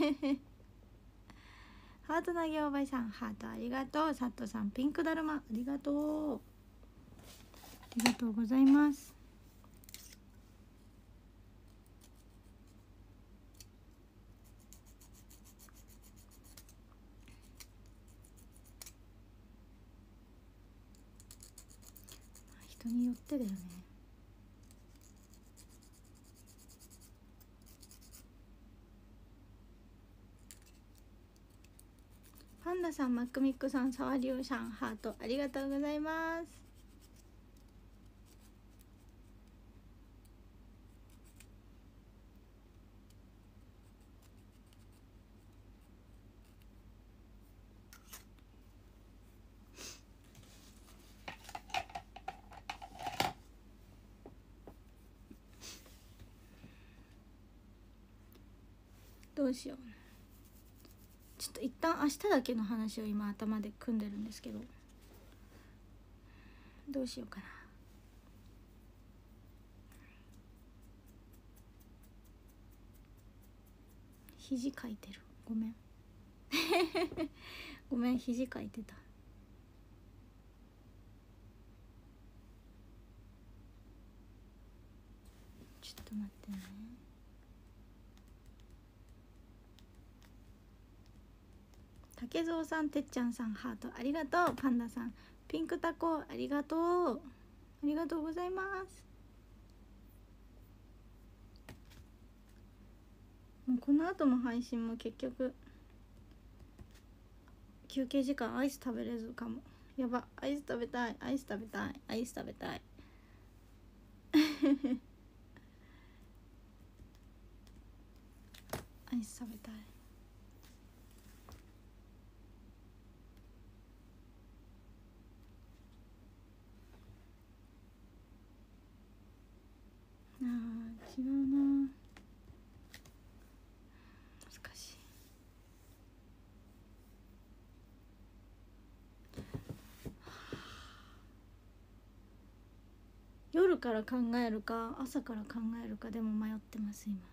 ハート投げおばいさん、ハートありがとう。サットさん、ピンクだるまありがとう。ありがとうございます。人によってだよね。パンダさん、マックミックさん、サワリュウさん、ハートありがとうございます。どうしよう。ちょっと一旦明日だけの話を今頭で組んでるんですけど、どうしようかな。肘かいてる、ごめんごめん、肘かいてた。ちょっと待ってね。竹蔵さん、てっちゃんさん、ハートありがとう。パンダさん、ピンクタコありがとう。ありがとうございます。もうこの後も配信も結局休憩時間アイス食べれずかも。やば、アイス食べたい、アイス食べたい、アイス食べたいアイス食べたい。あー、違うな、難しい。夜から考えるか朝から考えるかでも迷ってます今。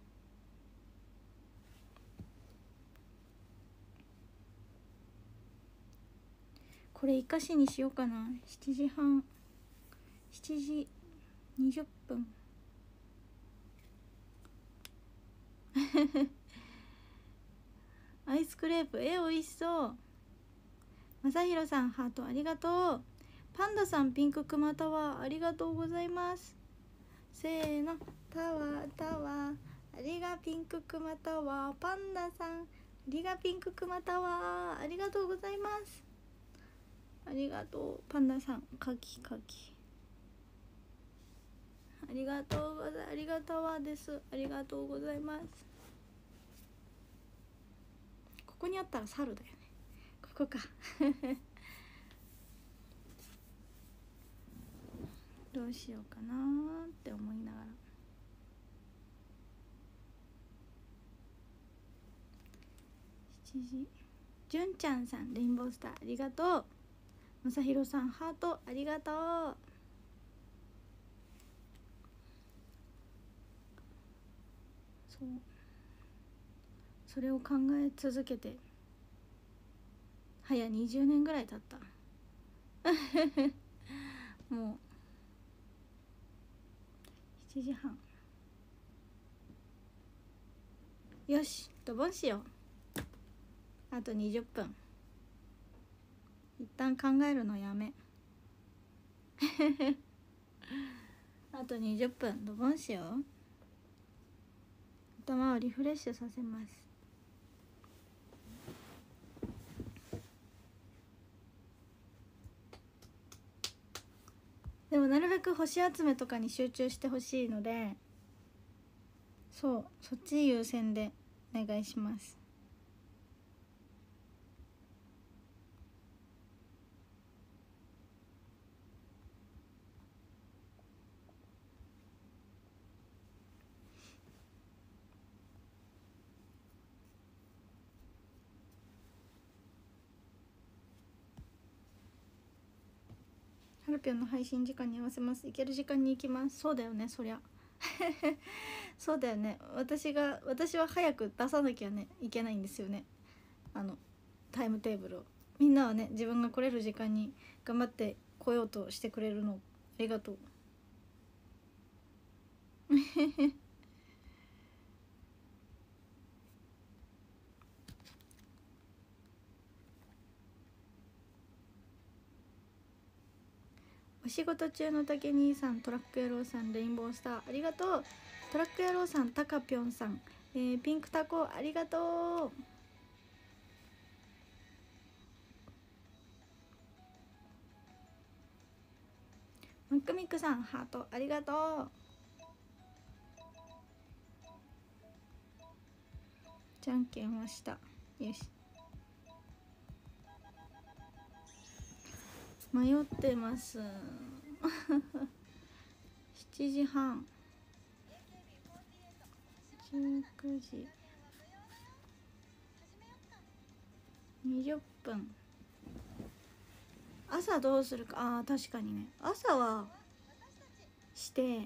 これ生かしにしようかな。7時半、7時20分アイスクレープ、美味しそう。まさひろさん、ハートありがとう。パンダさん、ピンククマタワーありがとうございます。せーの、タワータワー、ありがピンククマタワー。パンダさん、ありがピンククマタワーありがとうございます。ありがとう。パンダさん、カキカキありがとうございます。ありがとうです。ありがとうございます。ここにあったら猿だよね。ここかどうしようかなーって思いながら。7時。じゅんちゃんさん、レインボースターありがとう。まさひろさん、ハートありがとう。そう、それを考え続けて早20年ぐらい経ったもう7時半。よし、ドボンしよう。あと20分。一旦考えるのやめあと20分、ドボンしよう。頭をリフレッシュさせます。でもなるべく星集めとかに集中してほしいので、そう、そっち優先でお願いします。ハルピョンの配信時間に合わせます。行ける時間に行きます。そうだよね、そりゃそうだよね。私は早く出さなきゃねいけないんですよね、タイムテーブルを。みんなはね自分が来れる時間に頑張って来ようとしてくれるのありがとう。お仕事中の竹兄さん、トラック野郎さん、レインボースターありがとう。トラック野郎さん、タカピョンさん、ピンクタコありがとう。マックミックさん、ハートありがとう。じゃんけんはした。よし。迷ってます7時半、19時20分。朝どうするか。あー確かにね、朝はして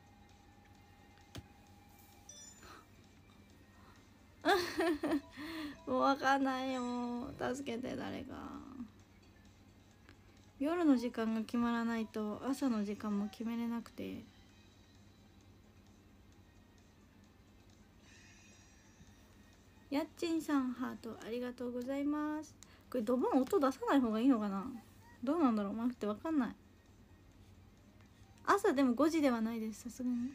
もう分かんないよ、助けて誰か。夜の時間が決まらないと朝の時間も決めれなくて。やっちんさん、ハートありがとうございます。これドボン音出さない方がいいのかな、どうなんだろう。待って分かんない。朝でも5時ではないです、さすがに。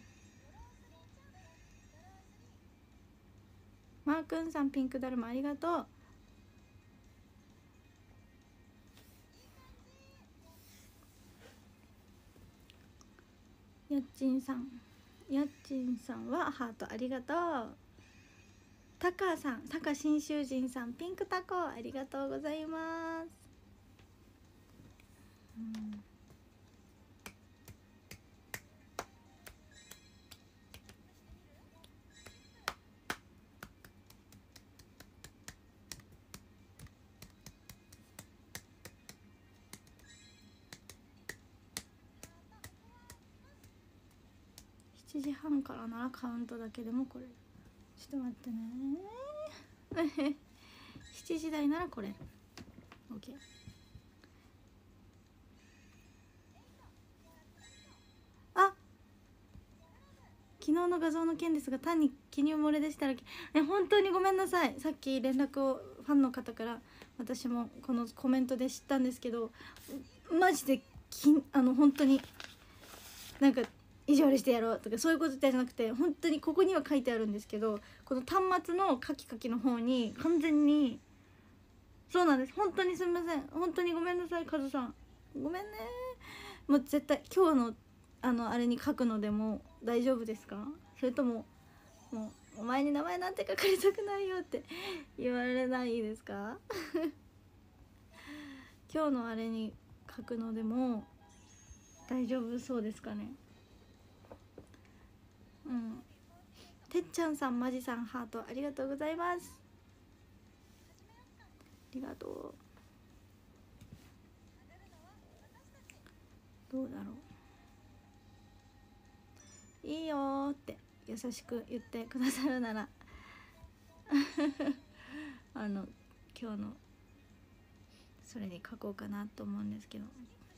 マーくんさん、ピンクだるまありがとう。やっちんさんはハートありがとう。タカさん、タカ新囚人さん、ピンクタコありがとうございます。7時半からならカウントだけでもこれ。ちょっと待ってね7時台ならこれ OK。 あ、昨日の画像の件ですが単に記入漏れでしたら本当にごめんなさい。さっき連絡をファンの方から私もこのコメントで知ったんですけど、マジで本当になんか意地悪してやろうとかそういうことじゃなくて、本当にここには書いてあるんですけど、この端末のカキカキの方に完全にそうなんです。本当にすみません、本当にごめんなさい、カズさんごめんね。もう絶対今日のあれに書くのでも大丈夫ですか？それとももうお前に名前なんて書かれたくないよって言われないですか今日のあれに書くのでも大丈夫そうですかね。うん。てっちゃんさん、まじさん、ハートありがとうございます。ありがとう。どうだろう。いいよーって優しく言ってくださるなら今日のそれに書こうかなと思うんですけど、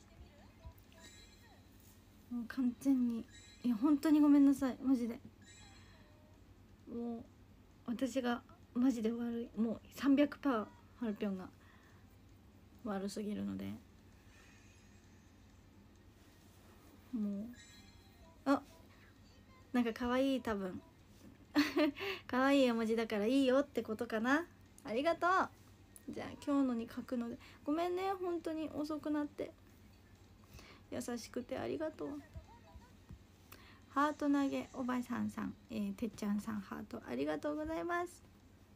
もう完全にいや本当にごめんなさい、マジで。もう私がマジで悪い。もう300%ハルピョンが悪すぎるので、もうなんか可愛い、多分可愛い絵文字だからいいよってことかな。ありがとう。じゃあ今日のに書くのでごめんね、本当に遅くなって。優しくてありがとう。ハート投げおばさんさん、てっちゃんさん、ハートありがとうございます。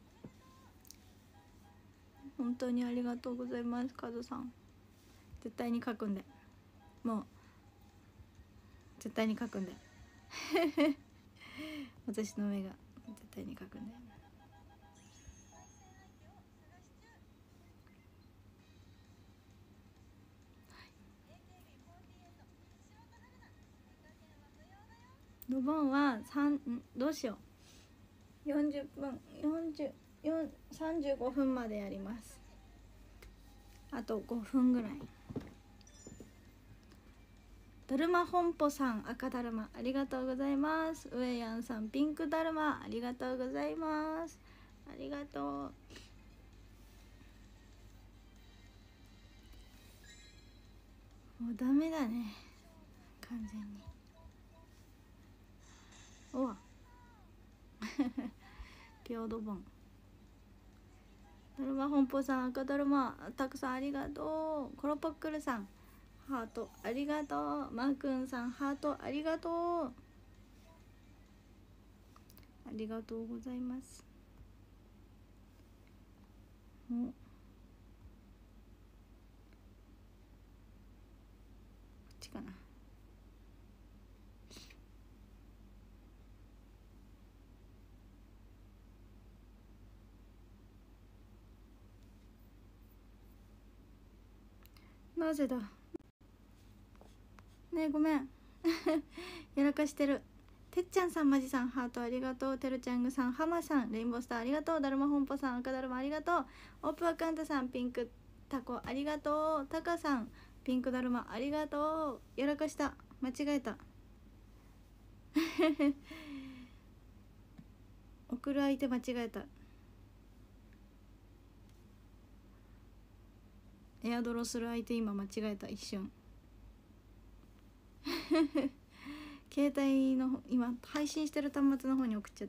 本当にありがとうございます。カズさん絶対に書くんで、もう絶対に書くんで私の目が絶対に書くんで。 ドボンはどうしよう、40分35分までやります。あと5分ぐらい。だるま本舗さん、赤だるまありがとうございます。ウエヤンさん、ピンクだるまありがとうございます。ありがとう。もうダメだね、完全に。おわピョードボン、だるま本舗さん、赤だるまたくさんありがとう。コロポックルさん、ハートありがとう。マーくんさん、ハートありがとう。ありがとうございます。こっちかな。なぜだねえ、ごめんやらかしてる。てっちゃんさん、まじさん、ハートありがとう。てるちゃんぐさん、はまさん、レインボースターありがとう。だるま本舗さん、赤だるまありがとう。オープンアカウントさん、ピンクタコありがとう。タカさん、ピンクだるまありがとう。やらかした、間違えた送る相手間違えた。エアドロする相手今間違えた、一瞬携帯の今配信してる端末の方に送っちゃった。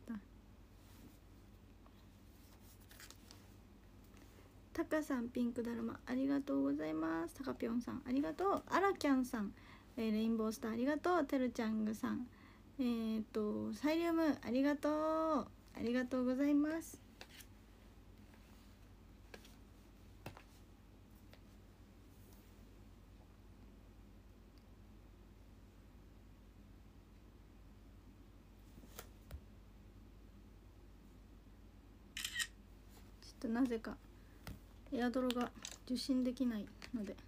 タカさん、ピンクだるまありがとうございます。タカピョンさんありがとう。アラキャンさん、レインボースターありがとう。てるちゃんぐさん、サイリウムありがとう。ありがとうございます。ちょっとなぜかエアドロが受信できないので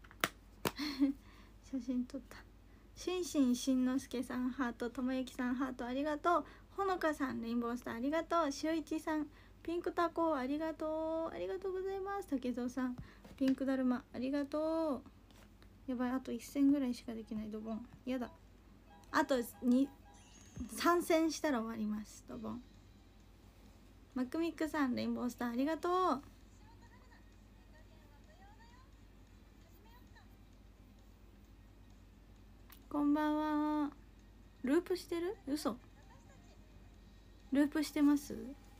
写真撮った。しんしんしんのすけさん、ハート。ともゆきさん、ハートありがとう。ほのかさん、レインボースターありがとう。しおいちさん、ピンクタコありがとう。ありがとうございます。たけぞうさん、ピンクだるまありがとう。やばい、あと1戦ぐらいしかできない。ドボンやだ。あと3戦したら終わります。ドボン。マクミックさん、レインボースターありがとう。こんばんは。ループしてる？嘘。ループしてます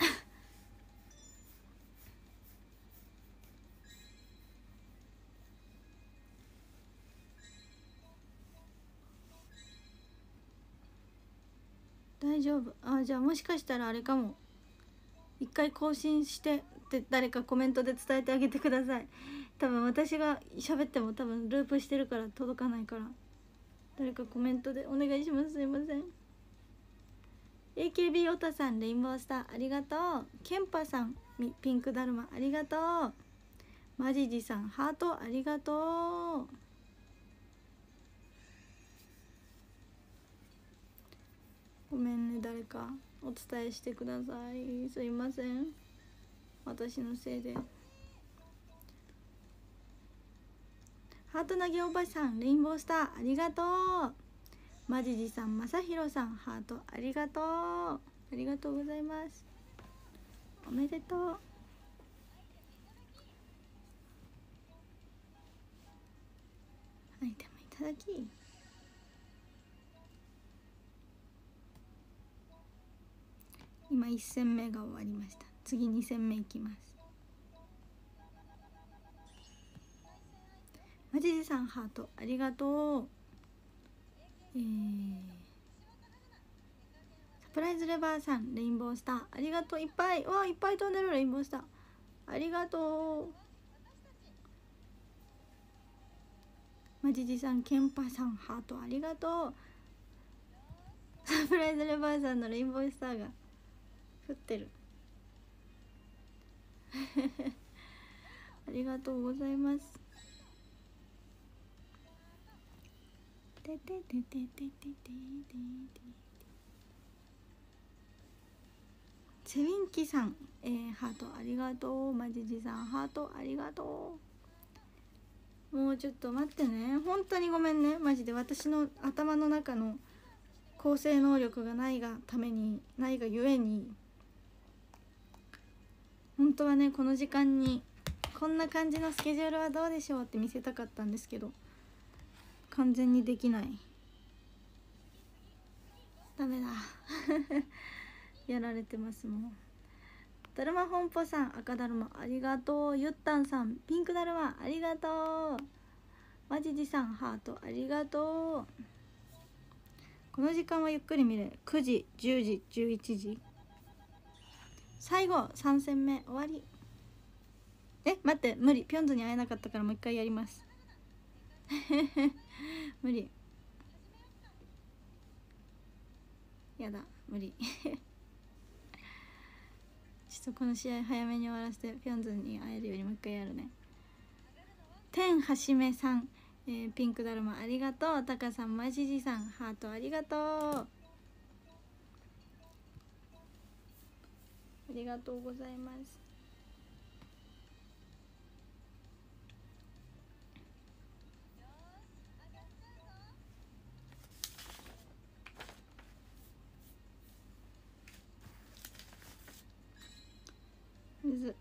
大丈夫。あ、じゃあもしかしたらあれかも。一回更新してって誰かコメントで伝えてあげてください。多分私が喋っても多分ループしてるから届かないから、誰かコメントでお願いします。すいません。 AKB オタさん、レインボースターありがとう。ケンパさん、ピンクだるまありがとう。マジジさん、ハートありがとう。ごめんね、誰かお伝えしてください。すいません、私のせいで。ハート投げおばさん、レインボースターありがとう。マジジさん、まさひろさん、ハートありがとう。ありがとうございます。おめでとう。アイテムいただき。今1戦目が終わりました。次2戦目いきます。マジジさん、ハートありがとう。サプライズレバーさん、レインボースターありがとう。いっぱい、わあ、いっぱい飛んでる。レインボースターありがとう。マジジさん、ケンパさん、ハートありがとう。サプライズレバーさんのレインボースターが降ってるありがとうございます。ててててててててて。 チェビンキさん、ハートありがとう。マジジさんハートありがとう。もうちょっと待ってね、本当にごめんね、マジで。私の頭の中の構成能力がないがために、ないがゆえに、本当はねこの時間にこんな感じのスケジュールはどうでしょうって見せたかったんですけど、完全にできない。ダメだやられてますもん。だるま本舗さん赤だるまありがとう。ゆったんさんピンクだるまありがとう。まじじさんハートありがとう。この時間はゆっくり見れる。9時10時11時。最後3戦目終わり。待って、無理。ピョンズに会えなかったからもう一回やります無理、やだ無理ちょっとこの試合早めに終わらせてピョンズに会えるようにもう一回やるね。天はしめさん、ピンクだるまありがとう。タカさん、マジジさんハートありがとう。ありがとうございます。水、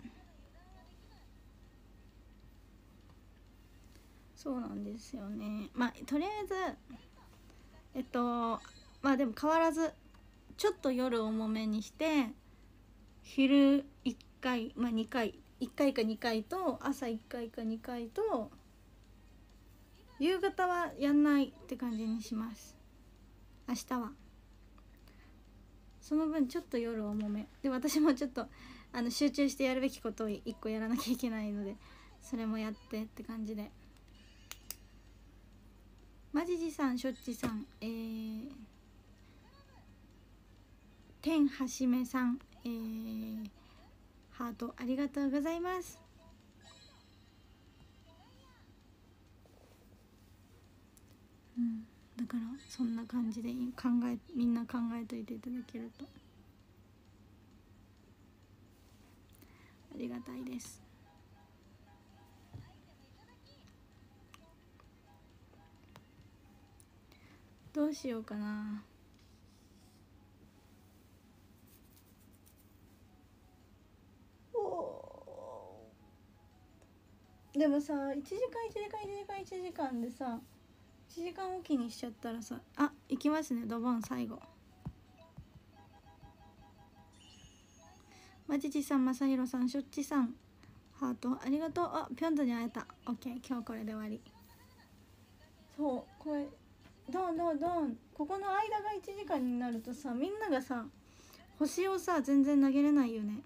そうなんですよね。まあとりあえずまあでも変わらずちょっと夜重めにして昼1回まあ2回1回か2回と朝1回か2回と夕方はやんないって感じにします。明日はその分ちょっと夜重めで、私もちょっと集中してやるべきことを1個やらなきゃいけないので、それもやってって感じで。マジジさん、しょっちさん、天はしめさん、ハートありがとうございます。だからそんな感じでみんな考えといていただけるとありがたいです。どうしようかな。でもさ、1時間でさ1時間おきにしちゃったらさ、行きますね、ドボン最後。まじじさん、まさひろさん、しょっちさんハートありがとう。ピョンズに会えた。オッケー、今日これで終わり。そう、これドンここの間が1時間になるとさ、みんながさ星をさ全然投げれないよね。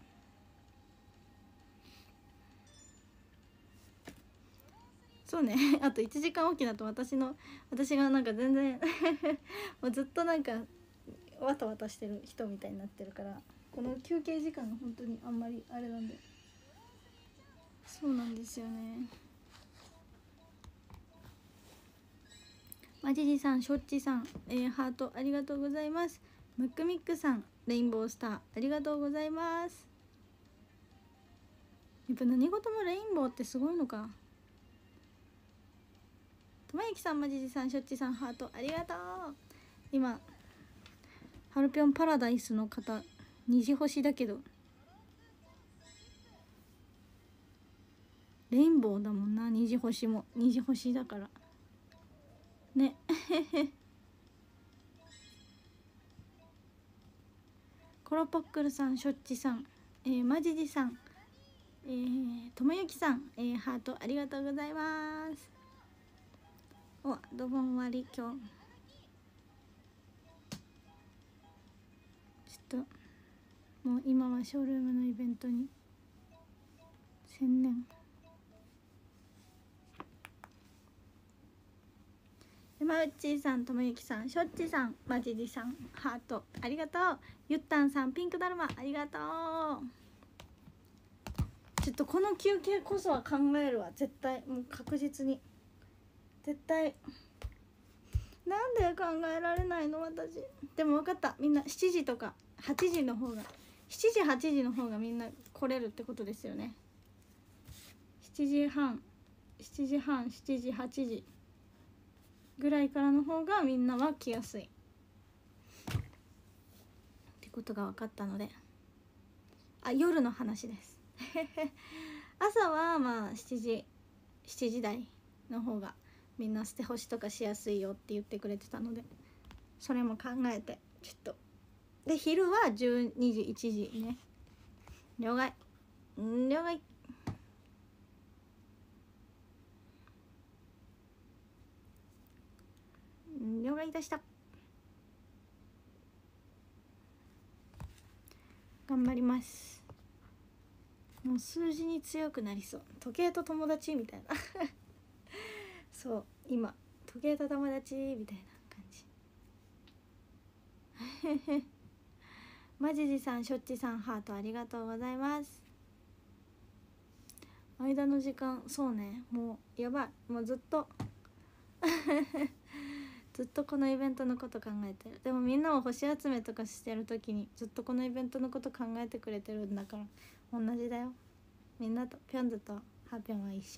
そうねあと1時間おきだと私がなんか全然もうずっとなんかわたわたしてる人みたいになってるから、この休憩時間が本当にあんまりあれなんで。そうなんですよね。まじじさん、しょっちさん、ハートありがとうございます。ムックミックさん、レインボースターありがとうございます。やっぱ何事もレインボーってすごいのか。とまゆきさん、まじじさん、しょっちさんハートありがとう。今ハルピョンパラダイスの方虹星だけどレインボーだもんな。虹星も虹星だからねコロポックルさん、しょっちさん、まじじさん、ともゆきさん、ハートありがとうございます。ドボン終わり。今日ちょっともう今はショールームのイベントに専念。山内さん、ともゆきさん、しょっちさん、まじじさんハートありがとう。ゆったんさん、ピンクだるまありがとう。ちょっとこの休憩こそは考えるわ、絶対。もう確実に絶対。なんで考えられないの私。でも分かった、みんな7時とか8時の方が 7時8時の方がみんな来れるってことですよね。7時半7時8時ぐらいからの方がみんなは来やすいってことが分かったので、夜の話です朝はまあ7時台の方がみんな捨て干しとかしやすいよって言ってくれてたので、それも考えてちょっとで、昼は12時1時ね。了解了解。了解いたした。頑張ります。もう数字に強くなりそう。時計と友達みたいなそう今時計と友達みたいな感じマジジさん、しょっちさん、ハートありがとうございます。間の時間、そうね、もうやばい、もうずっとずっとこのイベントのこと考えてる。でもみんなを星集めとかしてる時にずっとこのイベントのこと考えてくれてるんだから、同じだよ。みんなとぴょんずとハピョンは一緒。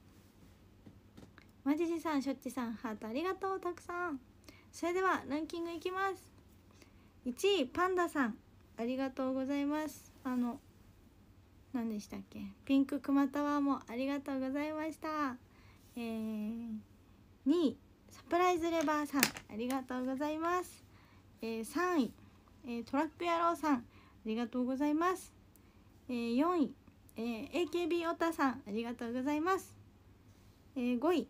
マジジさん、しょっちさん、ハートありがとう、たくさん。それではランキングいきます。1位パンダさん、ありがとうございます。何でしたっけ、ピンククマタワーもありがとうございました。2位サプライズレバーさん、ありがとうございます。3位、トラック野郎さん、ありがとうございます。4位、AKB オタさん、ありがとうございます。5位、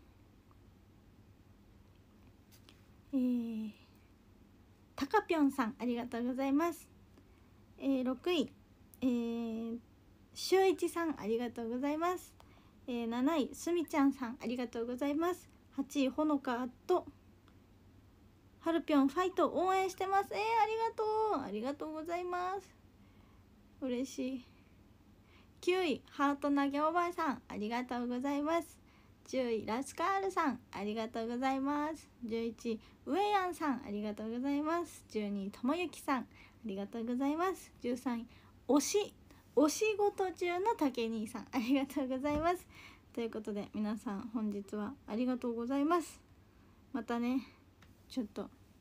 たかぴょんさん、ありがとうございます。6位、しゅういちさん、ありがとうございます。7位すみちゃんさん、ありがとうございます。8位ほのかとはるぴょんファイト応援してます。ありがとうございます。嬉しい。9位ハート投げおばあさん、ありがとうございます。10位ラスカールさん、ありがとうございます。11位ウエヤンさん、ありがとうございます。12位ともゆきさん、ありがとうございます。13位お仕事中のたけ兄さん、ありがとうございます。ということで皆さん本日はありがとうございます。またね、ちょっと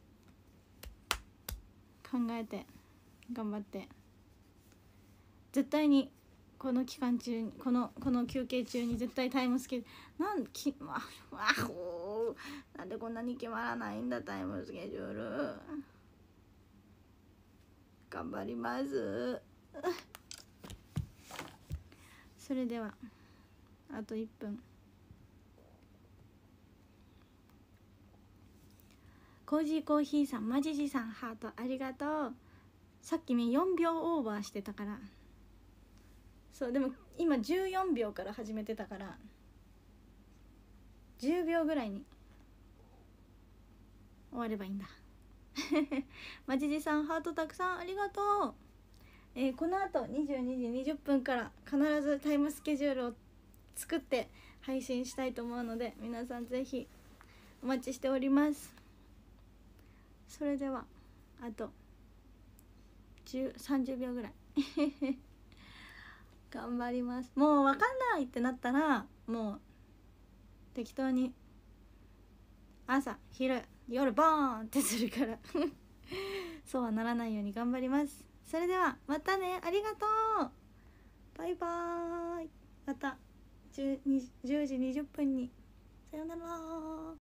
考えて頑張って、絶対にこの期間中にこの休憩中に絶対タイムスケジュールなんでこんなに決まらないんだ、タイムスケジュール。頑張りますそれではあと1分。コージーコーヒーさん、マジジさん、ハートありがとう。さっきね4秒オーバーしてたから、そうでも今14秒から始めてたから10秒ぐらいに終わればいいんだマジジさん、ハートたくさんありがとう。この後22時20分から必ずタイムスケジュールを作って配信したいと思うので、皆さんぜひお待ちしております。それではあと30秒ぐらい頑張ります。もう分かんないってなったらもう適当に朝昼夜ボーンってするからそうはならないように頑張ります。それではまたね、ありがとう、バイバーイ。また10時20分にさよなら。